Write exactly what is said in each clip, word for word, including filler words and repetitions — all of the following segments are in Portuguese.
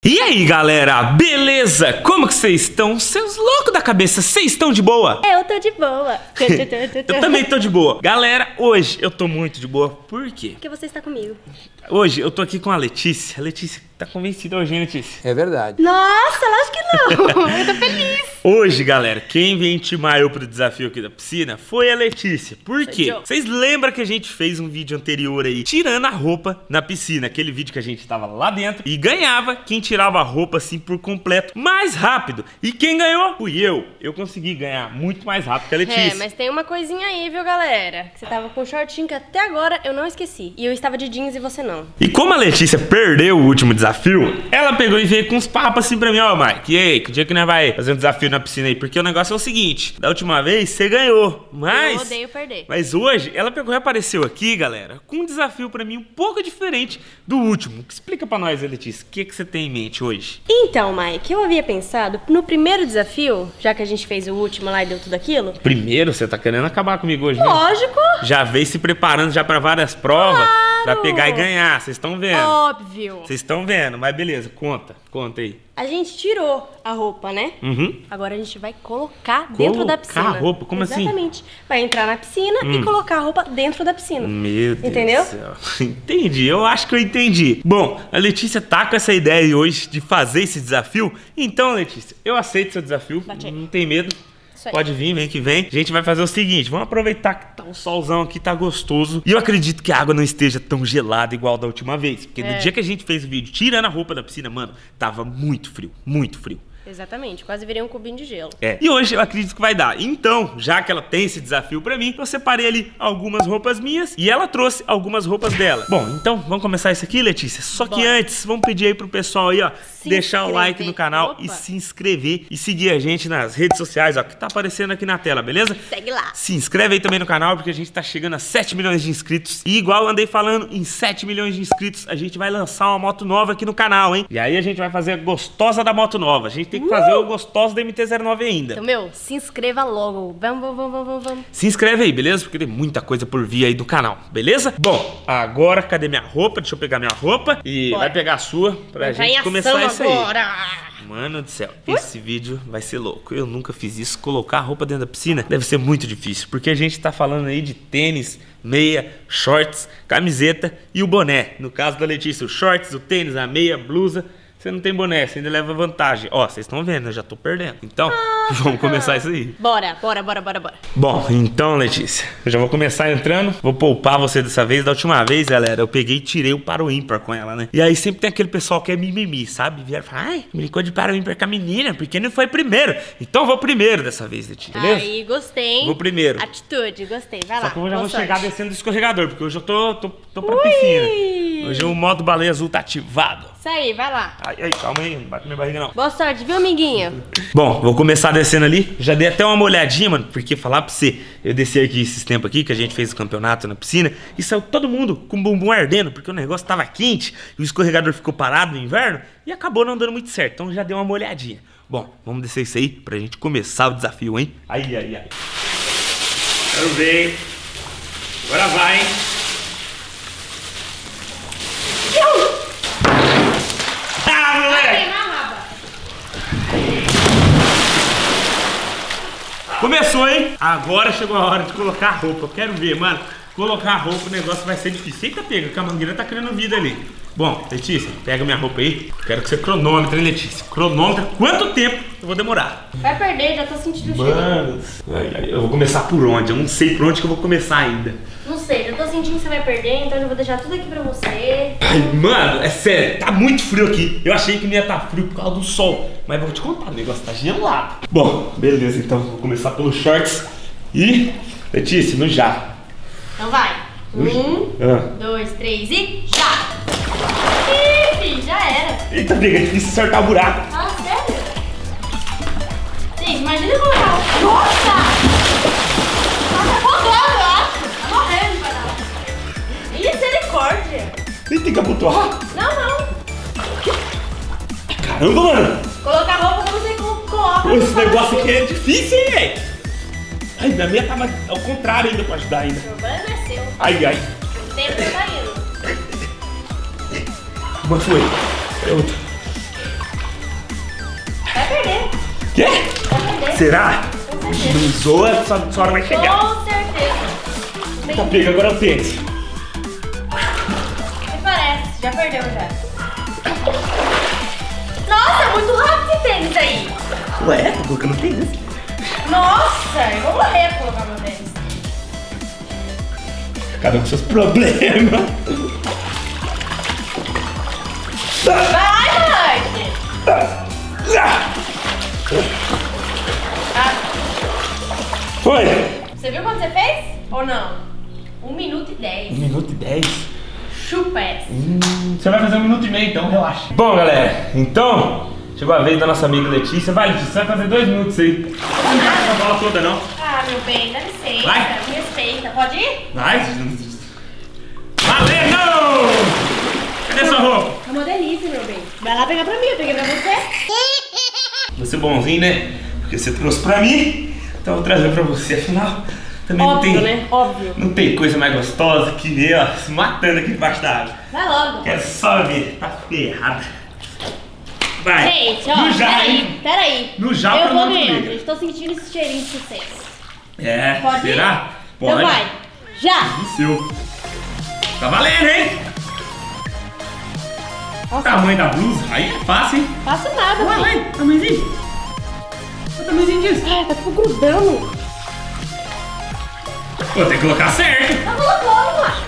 E aí, galera, beleza? Como que vocês estão? Seus loucos da cabeça, vocês estão de boa? Eu tô de boa. Eu também tô de boa. Galera, hoje eu tô muito de boa. Por quê? Porque você está comigo. Hoje eu tô aqui com a Letícia. A Letícia tá convencida hoje, hein, Letícia? É verdade. Nossa, lógico que não. Eu tô feliz. Hoje, galera, quem veio intimar eu pro desafio aqui da piscina foi a Letícia. Por quê? Vocês lembram que a gente fez um vídeo anterior aí, tirando a roupa na piscina? Aquele vídeo que a gente tava lá dentro e ganhava quem tirava a roupa assim por completo mais rápido. E quem ganhou? Fui eu. Eu consegui ganhar muito mais rápido que a Letícia. É, mas tem uma coisinha aí, viu, galera? Que você tava com um shortinho que até agora eu não esqueci. E eu estava de jeans e você não. E como a Letícia perdeu o último desafio, ela pegou e veio com uns papos assim pra mim, ó, Mike. E aí, que dia que nós vai fazer um desafio na piscina aí? Porque o negócio é o seguinte, da última vez você ganhou, mas... Eu odeio perder. Mas hoje ela pegou e apareceu aqui, galera, com um desafio pra mim um pouco diferente do último. Explica pra nós, Letícia, o que, que você tem em mente hoje? Então, Mike, eu havia pensado no primeiro desafio, já que a gente fez o último lá e deu tudo aquilo. Primeiro, você tá querendo acabar comigo hoje, né? Lógico. Já veio se preparando já pra várias provas, Claro. pra pegar e ganhar, vocês estão vendo. Óbvio. Vocês estão vendo, mas beleza, conta, conta aí. A gente tirou a roupa, né? Uhum. Agora a gente vai colocar dentro da piscina. Colocar a roupa? Como assim? Exatamente. Vai entrar na piscina Hum. e colocar a roupa dentro da piscina. Meu Deus Entendeu? do céu. Entendi, eu acho que eu entendi. Bom, a Letícia tá com essa ideia hoje de fazer esse desafio. Então, Letícia, eu aceito seu desafio. Bate aí. Não tem medo. Isso aí. Pode vir, vem que vem. A gente vai fazer o seguinte, vamos aproveitar que tá um solzão aqui, tá gostoso. E eu acredito que a água não esteja tão gelada igual da última vez. Porque É. no dia que a gente fez o vídeo tirando a roupa da piscina, mano, tava muito frio, muito frio. Exatamente, quase virei um cubinho de gelo. É, e hoje eu acredito que vai dar. Então, já que ela tem esse desafio pra mim, eu separei ali algumas roupas minhas e ela trouxe algumas roupas dela. Bom, então vamos começar isso aqui, Letícia? Só que Bora. antes, vamos pedir aí pro pessoal aí, ó, Se deixar o like inscrever. no canal Opa. e se inscrever e seguir a gente nas redes sociais, ó, que tá aparecendo aqui na tela, beleza? Segue lá. Se inscreve aí também no canal, porque a gente tá chegando a sete milhões de inscritos. E igual eu andei falando, em sete milhões de inscritos, a gente vai lançar uma moto nova aqui no canal, hein? E aí a gente vai fazer a gostosa da moto nova. A gente tem que fazer o gostoso da M T zero nove ainda. Então, meu, se inscreva logo. Vamos, vamos, vamos, vamos, vamos. Se inscreve aí, beleza? Porque tem muita coisa por vir aí do canal, beleza? Bom, agora cadê minha roupa? Deixa eu pegar minha roupa e Bora. vai pegar a sua pra Vai em gente ação começar isso aí. agora. Mano do céu, esse vídeo vai ser louco. Eu nunca fiz isso. Colocar a roupa dentro da piscina deve ser muito difícil, porque a gente tá falando aí de tênis, meia, shorts, camiseta e o boné. No caso da Letícia, os shorts, o tênis, a meia, a blusa. Você não tem boné, você ainda leva vantagem. Ó, vocês estão vendo, eu já tô perdendo. Então, vamos começar isso aí. Bora, bora, bora, bora, bora. Bom, então, Letícia, eu já vou começar entrando. Vou poupar você dessa vez. Da última vez, galera, eu peguei e tirei o para o ímpar com ela, né? E aí sempre tem aquele pessoal que é mimimi, sabe? Vieram falar, ai, brincou de para o ímpar com a menina, porque não foi primeiro. Então eu vou primeiro dessa vez, Letícia, beleza? Aí, gostei, hein? Vou primeiro. Atitude, gostei. Vai lá. Só que eu já vou boa chegar sorte. descendo do escorregador, porque hoje eu tô, tô, tô pra Ui! piscina. Hoje o modo baleia azul tá ativado. Isso aí, vai lá. Ai, ai, calma aí, não bate minha barriga não. Boa sorte, viu, amiguinho? Bom, vou começar descendo ali. Já dei até uma olhadinha, mano, porque falar pra você, eu desci aqui esses tempos aqui, que a gente fez o campeonato na piscina, e saiu todo mundo com o bumbum ardendo, porque o negócio tava quente, e o escorregador ficou parado no inverno, e acabou não dando muito certo. Então já dei uma olhadinha. Bom, vamos descer isso aí pra gente começar o desafio, hein? Ai, ai, ai. Quero ver. Agora vai, hein? Ah, moleque! Começou, hein? Agora chegou a hora de colocar a roupa. Eu quero ver, mano. Colocar a roupa, o negócio vai ser difícil. Eita, pega, que a mangueira tá criando vida ali. Bom, Letícia, pega minha roupa aí. Quero que você cronometre, hein, Letícia? Cronômetra quanto tempo eu vou demorar. Vai perder, já tô sentindo o cheiro. Mano, ai, ai, eu vou começar por onde? Eu não sei por onde que eu vou começar ainda. Não sei, já tô sentindo que você vai perder, então eu já vou deixar tudo aqui pra você. Ai, mano, é sério, tá muito frio aqui. Eu achei que não ia estar frio por causa do sol. Mas vou te contar, o negócio tá gelado. Bom, beleza, então vou começar pelos shorts. E, Letícia, no já. Então vai. Um, Ah. dois, três e já! Ih, filho, já era. Eita, briga, é difícil acertar o buraco. Ah, sério? Gente, imagina colocar. Nossa! Tá afogando, eu acho. Tá morrendo, caralho. Misericórdia. Nem tem que abotoar? Não, não. Caramba, mano. Colocar roupa que eu não sei como coloca. Esse negócio aqui é difícil, hein, velho? Ai, minha meia tava ao contrário ainda pra ajudar ainda. O problema é seu. Ai, ai. O tempo tá indo. Uma foi. É outra. Será? Com certeza. Não zoa, só, só hora vai chegar. Com certeza. Tá, pega agora o tênis. Me parece, já perdeu já. Nossa, é muito rápido esse tênis aí. Ué, tô colocando tênis. Nossa, eu vou morrer pra colocar meu tênis. Cada um com seus problemas. Vai, Mike! Ah, Foi! você viu quanto você fez? Ou não? um minuto e dez. Um minuto e dez. Chupa essa. Hum, você vai fazer um minuto e meio, então relaxa. Bom, galera, então chegou a vez da nossa amiga Letícia. Vai, Letícia, você vai fazer dois minutos aí. Não vai fazer a bola toda, não. Ah, meu bem, dá licença. Vai. Me respeita. Pode ir? Vai! Valendo! Cadê sua roupa? É uma delícia, meu bem. Vai lá pegar pra mim, eu peguei pra você. Você é bonzinho, né? Porque você trouxe pra mim, então eu vou trazer pra você. Afinal, também Óbvio, não tem, né? Óbvio. não tem coisa mais gostosa que ver, ó, se matando aqui debaixo da água. Vai logo. Quer só ver, tá ferrada. Vai. Gente, ó, no já, peraí, hein? peraí. No já eu pra vou não ganhando, liga. gente. Tô sentindo esse cheirinho de sucesso. É, Pode será? ir? Pode. Então vai. Já. O seu. Tá valendo, hein? O Nossa, tamanho da blusa, aí é fácil, hein? faço nada, Vai, vai. vai, tamanhozinho. Olha o tamanhozinho disso. Ai, tá tudo grudando. Pô, tem que colocar certo. Tá colocando, macho.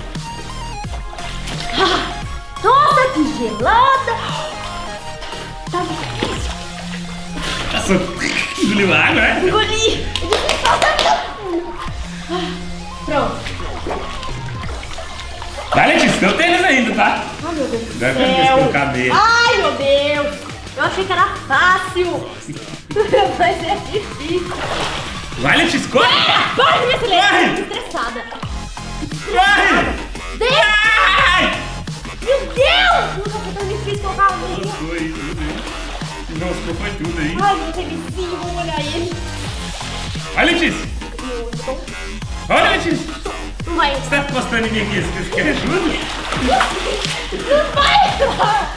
Ah, nossa, que gelada. Tá difícil. Tá só engoliu água, né? Engoli. Ah, pronto. Vai, Letícia, tem o tênis ainda, tá? Ai, meu Deus do Vai pra ver se céu. tem o cabelo. Ai, meu Deus. Eu achei que era fácil. Mas é difícil. Vai, Letícia, corre! Para de me acelerar. Vai. Tô estressada. Vai! Deixa. Vai! Meu Deus. Nunca foi tão difícil colocar a meia. Foi tudo aí. Nossa, foi tudo aí. Ai, meu tênisinho, vou molhar ele. Vai, Letícia! Olha, Letícia! Não vai Você entrar. tá postando em mim aqui? Você quer ajuda? Não vai entrar.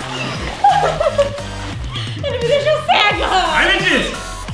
Ele me deixou cega. Vai, Letícia!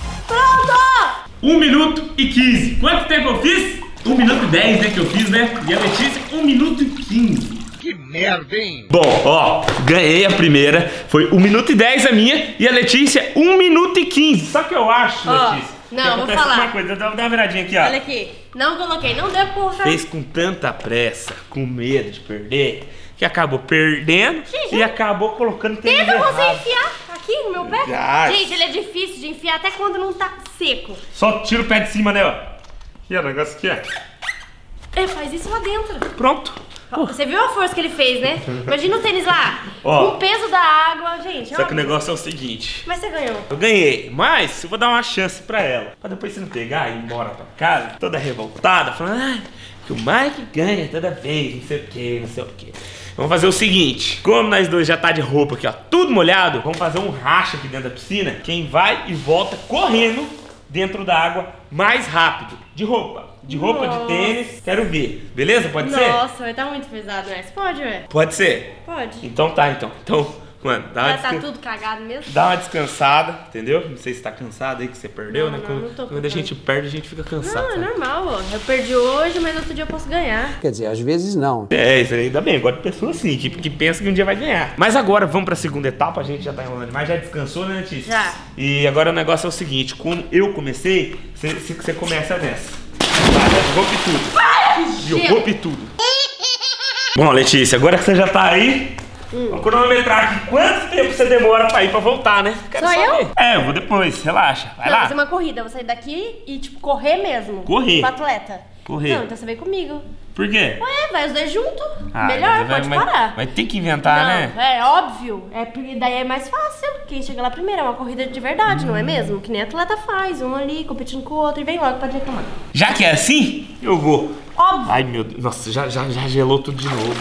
Pronto. um minuto e quinze. Quanto tempo eu fiz? um minuto e dez, né, que eu fiz, né? E a Letícia, um minuto e quinze. Que merda, hein? Bom, ó, ganhei a primeira. Foi um minuto e dez a minha. E a Letícia, um minuto e quinze. Só que eu acho, Ó, Letícia. não, que vou acontece falar. uma coisa. Dá dá uma viradinha aqui, ó. Olha aqui. Não coloquei. Não deu pra colocar. Fez com tanta pressa, com medo de perder, que acabou perdendo Gente, e acabou colocando tênis Tenta você errado. enfiar aqui no meu pé. Ah. Gente, ele é difícil de enfiar até quando não tá seco. Só tira o pé de cima, né, ó. Aqui, ó, o negócio aqui, ó. É, faz isso lá dentro. Pronto. Você viu a força que ele fez, né? Imagina o tênis lá. Ó. Com o peso da água, gente. Só ó. que o negócio é o seguinte. Mas você ganhou. Eu ganhei, mas eu vou dar uma chance pra ela. Pra depois você não pegar e ir embora pra casa, toda revoltada, falando, ah, que o Mike ganha toda vez, não sei o que, não sei o que. Vamos fazer o seguinte, como nós dois já tá de roupa aqui, ó, tudo molhado, vamos fazer um racha aqui dentro da piscina. Quem vai e volta correndo dentro da água mais rápido. De roupa, de roupa, Nossa. de tênis, quero ver. Beleza? Pode ser? Nossa, vai estar muito pesado, né? Você pode, ué? Pode ser. Pode. Então tá, então. Então, mano, dá uma Já tá descan- tudo cagado mesmo? Dá uma descansada, entendeu? Não sei se tá cansado aí que você perdeu, Não, né? não, Quando, não tô quando a cansada. gente perde, a gente fica cansado. Não, é sabe? normal, ó. Eu perdi hoje, mas outro dia eu posso ganhar. Quer dizer, às vezes não. É, isso aí ainda bem. Eu gosto de pessoas assim, que, que pensa que um dia vai ganhar. Mas agora vamos pra segunda etapa, a gente já tá enrolando demais. Já descansou, né, Letícia? Já. E agora o negócio é o seguinte: como eu comecei, você, você você começa nessa. Vai, rompe tudo. E eu gelo. rompe tudo. Bom, Letícia, agora que você já tá aí, Hum. vou cronometrar aqui quanto tempo você demora pra ir pra voltar, né? Quero Só eu? saber. É, eu vou depois, relaxa. Vai Não, lá. fazer uma corrida. Eu vou sair daqui e, tipo, correr mesmo. Correr? Com o atleta. Correr. Não, então você vem comigo. Por quê? Ué, vai os dois juntos. Ah, Melhor, mas vai- pode mas- parar. Vai ter que inventar, não, né? é óbvio. É porque daí é mais fácil. Quem chega lá primeiro é uma corrida de verdade, não é mesmo? Que nem atleta faz. Um ali competindo com o outro e vem logo, pode reclamar. Já que é assim, eu vou. Óbvio. Ai, meu Deus. Nossa, já, já, já gelou tudo de novo.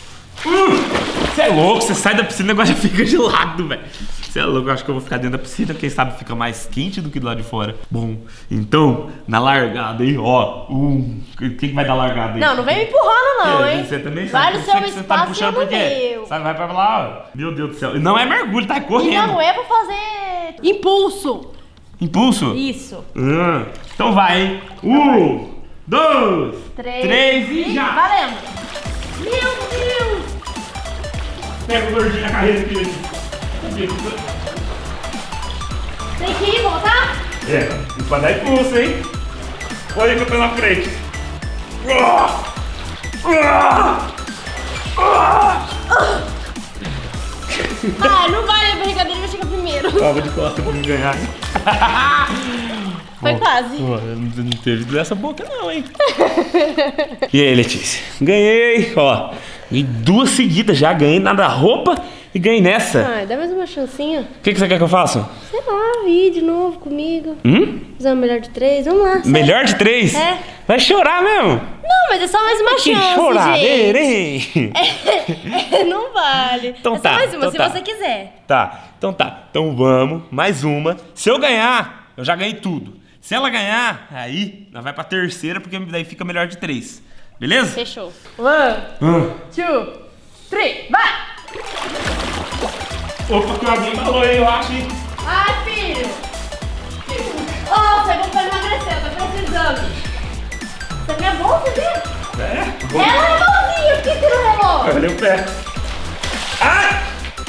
Você é louco, você sai da piscina e o negócio já fica gelado, velho. Você é louco, eu acho que eu vou ficar dentro da piscina, quem sabe fica mais quente do que do lado de fora. Bom, então, na largada aí, ó. Um. Quem que vai dar largada aí? Não, não vem me empurrando não, É, hein? Você também vai sabe. no Você seu que você tá espaço e eu puxando no por quê? meu. Sabe, vai pra lá, ó. Meu Deus do céu. Não é mergulho, tá E correndo. não é pra fazer impulso. Impulso? Isso. Hum, então vai, hein? Um, dois, Três, três e já! Valendo! Meu Deus! Pega o gordinho na carreira aqui. Tem que ir, voltar? É, e pra dar impulso, hein? Olha que eu tô na frente. Ah! Ah! Ah! Ah, não vale a brincadeira, vai chegar primeiro. Tava de costa pra me ganhar, hein? Foi quase. Pô, não teve dessa boca não, hein? E aí, Letícia? Ganhei, ó. Ganhei duas seguidas já. Ganhei na da roupa e ganhei nessa. Ai, dá mais uma chancinha. O que, que você quer que eu faça? Sei lá, ir de novo comigo. Hum? Fazer uma melhor de três, vamos lá. Sai. Melhor de três? É. Vai chorar mesmo? Não, mas é só mais uma Que chance, choradeira, gente. hein? É, não vale. Então é só tá, mais uma, então se tá. você quiser. Tá, então tá. Então vamos, mais uma. Se eu ganhar, eu já ganhei tudo. Se ela ganhar, aí nós vai pra terceira, porque daí fica melhor de três. Beleza? Fechou. One, Hum. two, three, vai! Opa, que alguém falou aí, eu acho, hein? Ai, filho! Ô, você não vai emagrecer, tá precisando. Você quer bom, você viu? É? Bom. Ela é bonzinha, por que você não remou? Olha o pé. Ai!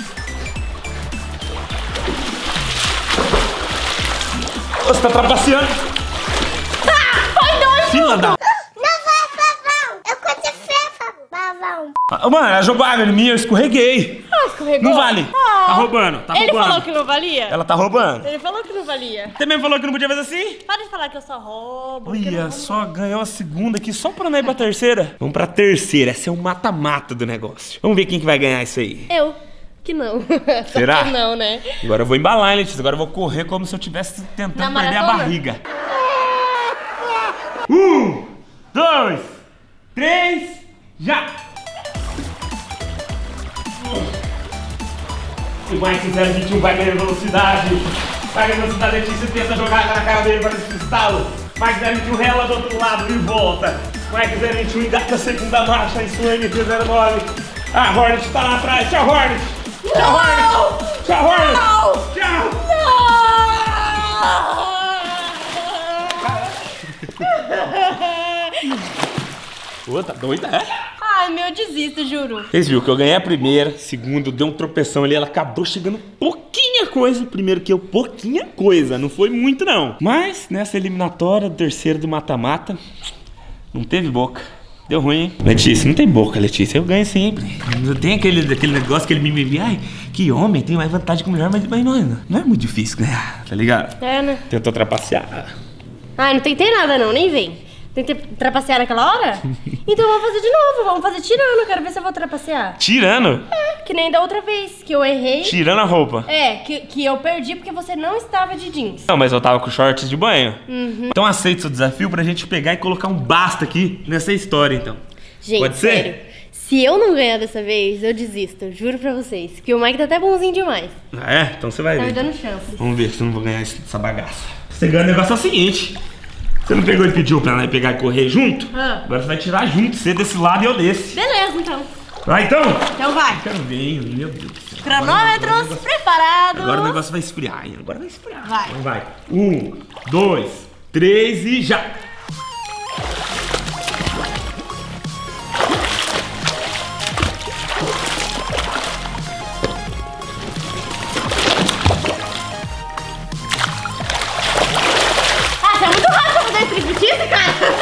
Você tá trapaceando. Ah, foi dois! Fila da... Não vai, pavão! Eu conto fefa, pavão! Ah, mano, ela jogou água em mim, eu escorreguei. Ah, escorregou? Não vale. Ah. Tá roubando, tá Ele roubando. falou que não valia? Ela tá roubando. Ele falou que não valia. Você mesmo falou que não podia fazer assim? Para de falar que eu só roubo. que eu não Olha, roubo. só ganhou a segunda aqui, só pra não ir pra terceira. Vamos pra terceira, essa é o mata-mata do negócio. Vamos ver quem que vai ganhar isso aí. Eu. Que não. Será? Só que não, né? Agora eu vou embalar, hein, Letícia? Agora eu vou correr como se eu estivesse tentando Na perder a maratona? barriga. Um, dois, três, já! O Mike zero vinte e um vai ganhando velocidade. Vai ganhando velocidade, Letícia tenta jogar na cara dele para esse estalo. Mike zero vinte e um rela do outro lado e volta. Mike zero vinte e um engata a segunda marcha em sua M T zero nove. A Hornet tá lá atrás. Tchau, Hornet! Tchau, Hornet! Tchau, Hornet! Tchau! Ô, tá doida, é? Ai, meu, eu desisto, juro. Vocês viram que eu ganhei a primeira, segunda, deu um tropeção ali, ela acabou chegando pouquinha coisa. Primeiro que eu, pouquinha coisa, não foi muito não. Mas nessa eliminatória, terceira do mata-mata, não teve boca. Deu ruim, hein? Letícia, não tem boca, Letícia, eu ganho sempre. Tem aquele, aquele negócio, aquele mimimi, ai, que homem, tem mais vantagem que mulher, mas, mas não, é, não é muito difícil ganhar, tá ligado? É, né? Tentou trapacear. Ai, não tentei nada não, nem vem. Tentei trapacear naquela hora? Então vamos fazer de novo, vamos fazer tirando, quero ver se eu vou trapacear. Tirando? É, que nem da outra vez, que eu errei. Tirando a roupa. É, que, que eu perdi porque você não estava de jeans. Não, mas eu tava com shorts de banho. Uhum. Então aceita o desafio pra gente pegar e colocar um basta aqui nessa história, então. Gente, Pode ser? sério, se eu não ganhar dessa vez, eu desisto, juro pra vocês. Que o Mike tá até bonzinho demais. Ah, é? Então você vai Tá ver. me dando chance. Vamos ver se eu não vou ganhar essa bagaça. Você ganha o negócio é o seguinte. Você não pegou e pediu pra ela pegar e correr junto? Ah. Agora você vai tirar junto, você desse lado e eu desse. Beleza, então. Vai então? Então vai. Quero ver, hein? Meu Deus do céu. Cronômetros preparados. Agora o negócio vai esfriar, hein? Agora vai esfriar. Vai. Então vai. Um, dois, três e já. Ah, você é muito rápido pra fazer striptease, cara.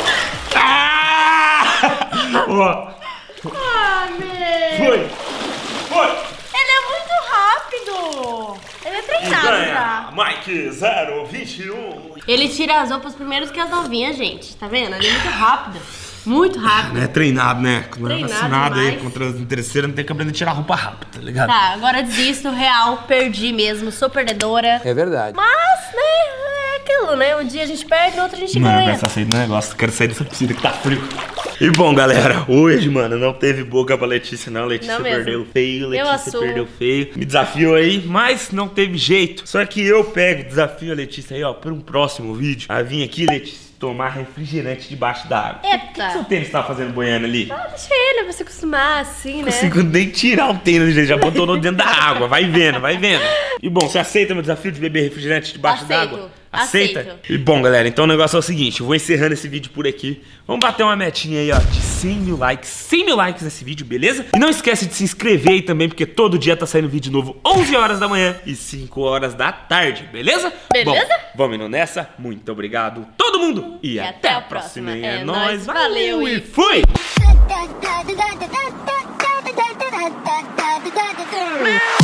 Ah! Ó, Ah, meu. foi. Foi. Ele é muito rápido. Ele é treinado já. Mike zero vinte e um. Ele tira as roupas primeiro que as novinhas, gente. Tá vendo? Ele é muito rápido. Muito rápido. É treinado, né? Quando é Treinado vacinado aí demais. contra as interesseiras, não tem que aprender a tirar roupa rápido, tá ligado? Tá, agora desisto, real, perdi mesmo, sou perdedora. É verdade. Mas, né, é aquilo, né? Um dia a gente perde, no outro a gente Mano, eu ganha. quero sair do negócio, quero sair dessa piscina que tá frio. E bom, galera, hoje, mano, não teve boca pra Letícia, não. Letícia Não mesmo. perdeu feio, Eu Letícia assumo. perdeu feio. Me desafiou aí, mas não teve jeito. Só que eu pego, desafio a Letícia aí, ó, pra um próximo vídeo. A vir aqui, Letícia, tomar refrigerante debaixo da água. O que Eita. seu tênis tá fazendo boiando ali? Ah, deixa ele, pra se acostumar assim, né? Não consigo nem tirar o tênis, gente. Já botou no dentro da água. Vai vendo, vai vendo. E bom, você aceita meu desafio de beber refrigerante debaixo Aceito. d'água? Aceita? Aceito. E bom, galera, então o negócio é o seguinte, eu vou encerrando esse vídeo por aqui. Vamos bater uma metinha aí, ó, de cem mil likes. cem mil likes nesse vídeo, beleza? E não esquece de se inscrever aí também, porque todo dia tá saindo vídeo novo onze horas da manhã e cinco horas da tarde, beleza? Beleza? Bom, vamos indo nessa. Muito obrado, todo mundo. E, E até, até a a próxima. próxima. É É nóis, nóis, valeu valeu e e fui! Da da da da da da da da da da da da da da.